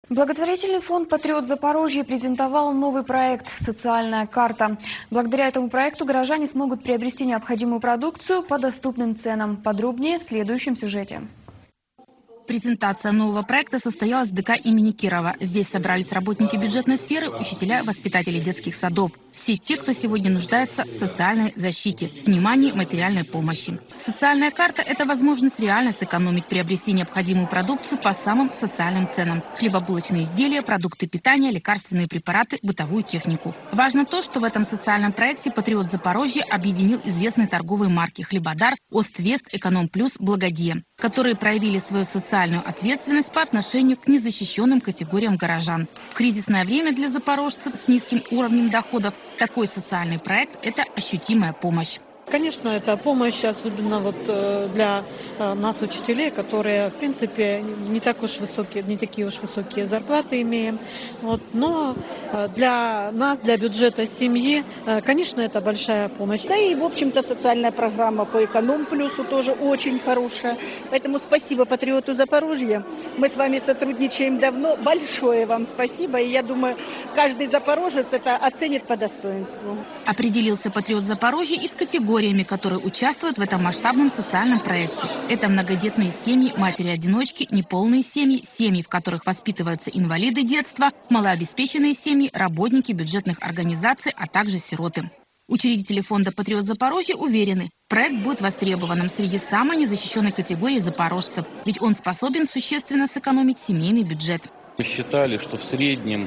Благотворительный фонд «Патриот Запорожья» презентовал новый проект «Социальная карта». Благодаря этому проекту горожане смогут приобрести необходимую продукцию по доступным ценам. Подробнее в следующем сюжете. Презентация нового проекта состоялась в ДК имени Кирова. Здесь собрались работники бюджетной сферы, учителя, воспитатели детских садов. Все те, кто сегодня нуждается в социальной защите, внимании, материальной помощи. Социальная карта – это возможность реально сэкономить, приобрести необходимую продукцию по самым социальным ценам. Хлебобулочные изделия, продукты питания, лекарственные препараты, бытовую технику. Важно то, что в этом социальном проекте «Патриот Запорожья» объединил известные торговые марки «Хлебодар», «Ост-Вест», «Эконом Плюс», «Благодия», которые проявили свою социальную ответственность по отношению к незащищенным категориям горожан. В кризисное время для запорожцев с низким уровнем доходов такой социальный проект – это ощутимая помощь. Конечно, это помощь, особенно для нас, учителей, которые, в принципе, не такие уж высокие зарплаты имеем. Но для нас, для бюджета семьи, конечно, это большая помощь. Да и, в общем-то, социальная программа по «Эконом Плюсу» тоже очень хорошая. Поэтому спасибо «Патриоту Запорожья». Мы с вами сотрудничаем давно. Большое вам спасибо. И я думаю, каждый запорожец это оценит по достоинству. Определился «Патриот Запорожья» и с категориями, которые участвуют в этом масштабном социальном проекте. Это многодетные семьи, матери-одиночки, неполные семьи, семьи, в которых воспитываются инвалиды детства, малообеспеченные семьи, работники бюджетных организаций, а также сироты. Учредители фонда «Патриот Запорожья» уверены, проект будет востребованным среди самой незащищенной категории запорожцев, ведь он способен существенно сэкономить семейный бюджет. Мы считали, что в среднем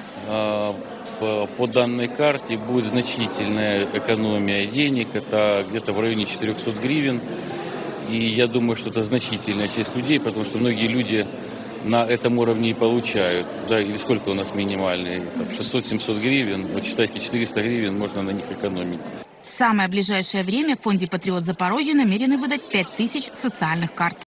по данной карте будет значительная экономия денег, это где-то в районе 400 гривен. И я думаю, что это значительная часть людей, потому что многие люди на этом уровне и получают. Да, или сколько у нас минимальный? 600-700 гривен. Вот считайте, 400 гривен можно на них экономить. В самое ближайшее время в фонде «Патриот Запорожья» намерены выдать 5000 социальных карт.